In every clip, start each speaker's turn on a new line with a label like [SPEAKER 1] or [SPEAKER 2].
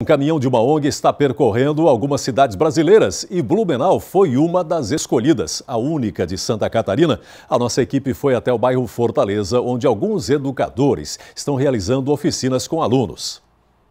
[SPEAKER 1] Um caminhão de uma ONG está percorrendo algumas cidades brasileiras e Blumenau foi uma das escolhidas, a única de Santa Catarina. A nossa equipe foi até o bairro Fortaleza, onde alguns educadores estão realizando oficinas com alunos.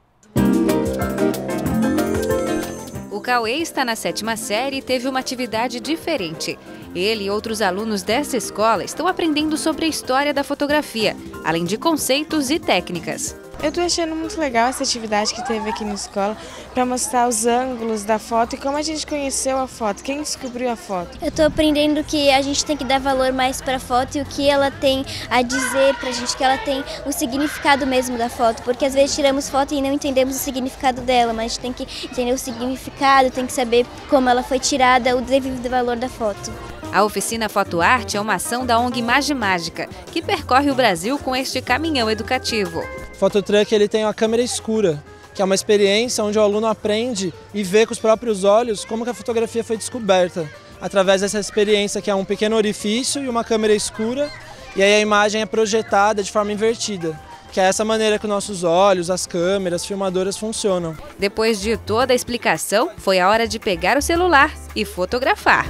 [SPEAKER 2] O Cauê está na 7ª série e teve uma atividade diferente. Ele e outros alunos desta escola estão aprendendo sobre a história da fotografia, além de conceitos e técnicas.
[SPEAKER 3] Eu estou achando muito legal essa atividade que teve aqui na escola para mostrar os ângulos da foto e como a gente conheceu a foto, quem descobriu a foto.
[SPEAKER 4] Eu estou aprendendo que a gente tem que dar valor mais para a foto e o que ela tem a dizer para a gente, que ela tem o significado mesmo da foto, porque às vezes tiramos foto e não entendemos o significado dela, mas a gente tem que entender o significado, tem que saber como ela foi tirada, o devido valor da foto.
[SPEAKER 2] A oficina Foto Arte é uma ação da ONG Mágica, que percorre o Brasil com este caminhão educativo.
[SPEAKER 5] O Fototruck ele tem uma câmera escura, que é uma experiência onde o aluno aprende e vê com os próprios olhos como que a fotografia foi descoberta. Através dessa experiência que é um pequeno orifício e uma câmera escura, e aí a imagem é projetada de forma invertida. Que é essa maneira que nossos olhos, as câmeras, filmadoras funcionam.
[SPEAKER 2] Depois de toda a explicação, foi a hora de pegar o celular e fotografar.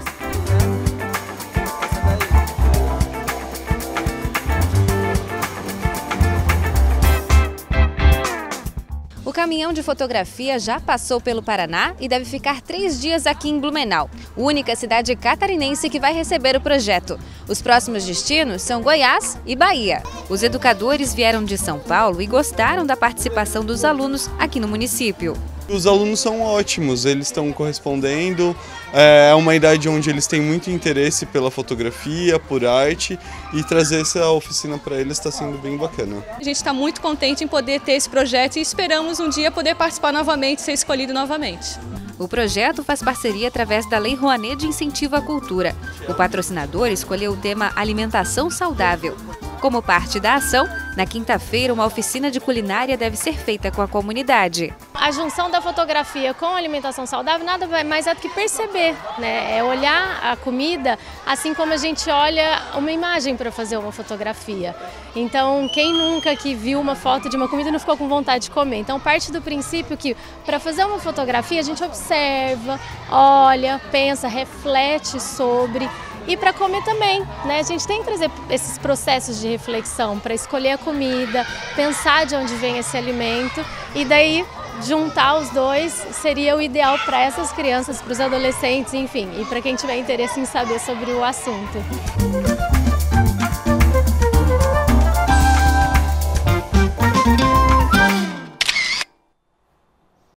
[SPEAKER 2] O caminhão de fotografia já passou pelo Paraná e deve ficar 3 dias aqui em Blumenau, única cidade catarinense que vai receber o projeto. Os próximos destinos são Goiás e Bahia. Os educadores vieram de São Paulo e gostaram da participação dos alunos aqui no município.
[SPEAKER 6] Os alunos são ótimos, eles estão correspondendo, é uma idade onde eles têm muito interesse pela fotografia, por arte, e trazer essa oficina para eles está sendo bem bacana.
[SPEAKER 7] A gente está muito contente em poder ter esse projeto e esperamos um dia poder participar novamente, ser escolhido novamente.
[SPEAKER 2] O projeto faz parceria através da Lei Rouanet de Incentivo à Cultura. O patrocinador escolheu o tema Alimentação Saudável. Como parte da ação, na quinta-feira, uma oficina de culinária deve ser feita com a comunidade.
[SPEAKER 8] A junção da fotografia com a alimentação saudável nada mais é do que perceber, né? É olhar a comida assim como a gente olha uma imagem para fazer uma fotografia. Então, quem nunca que viu uma foto de uma comida não ficou com vontade de comer? Então, parte do princípio que para fazer uma fotografia a gente observa, olha, pensa, reflete sobre. E para comer também, né? A gente tem que trazer esses processos de reflexão para escolher a comida, pensar de onde vem esse alimento e daí juntar os dois seria o ideal para essas crianças, para os adolescentes, enfim, e para quem tiver interesse em saber sobre o assunto.